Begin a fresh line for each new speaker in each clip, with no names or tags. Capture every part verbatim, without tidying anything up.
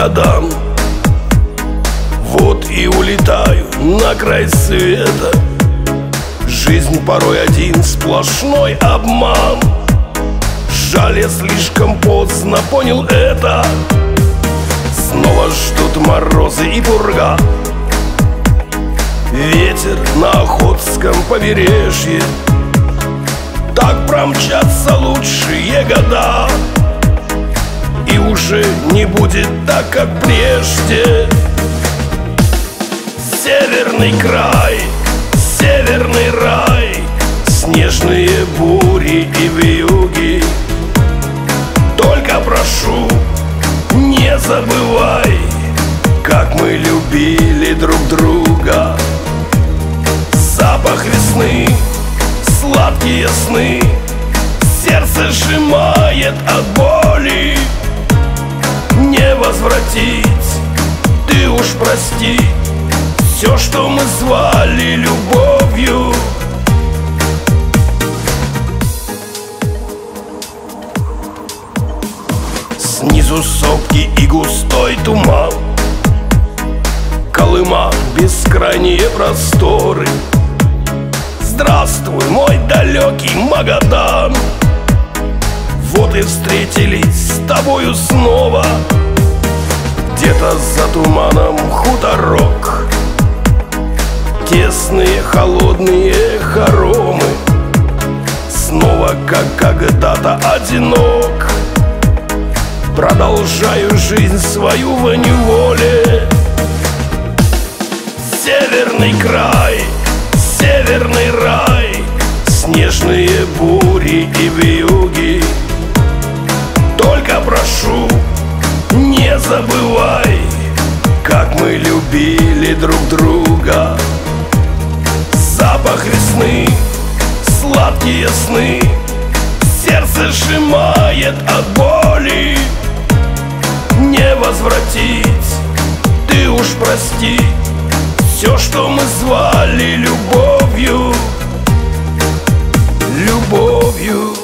годам. Вот и улетаю на край света. Жизнь порой один сплошной обман. Жаль, я слишком поздно понял это. Снова ждут морозы и пурга. Ветер на Охотском побережье. Так промчатся лучшие года, и уже не будет так, как прежде. Северный край, северный рай, снежные бури и вьюги. Только прошу, не забывай, как мы любили друг друга. Запах весны, сладкие сны, сердце сжимает от боли. Не возвратить, ты уж прости, все, что мы звали любовью. Снизу сопки и густой туман, Колыма, бескрайние просторы. Здравствуй, мой далекий Магадан. Вот и встретились с тобою снова. Где-то за туманом хуторок, тесные холодные хоромы. Снова, как когда-то, одинок. Продолжаю жизнь свою в неволе. Северный край, северный рай, снежные бури и вьюги. Только прошу, не забывай, как мы любили друг друга. Запах весны, сладкие сны, сердце сжимает от боли. Не возвратить, ты уж прости, все, что мы звали любовью, любовью.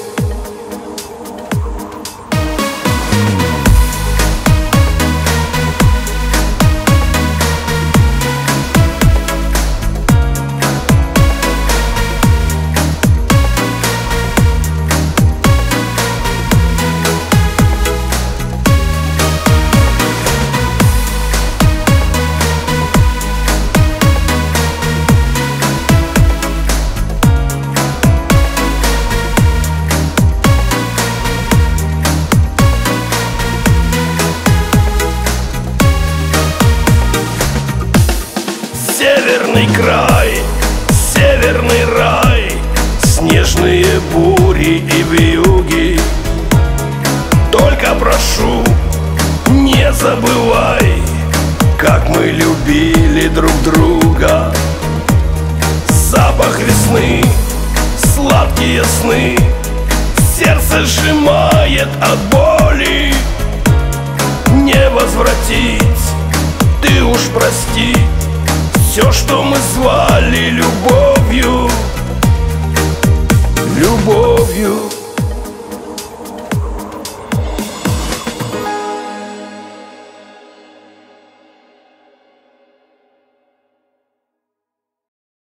Северный край, северный рай, снежные бури и вьюги. Только прошу, не забывай, как мы любили друг друга. Запах весны, сладкие сны, сердце сжимает от боли. Не возвратить, ты уж прости, все, что мы звали любовь.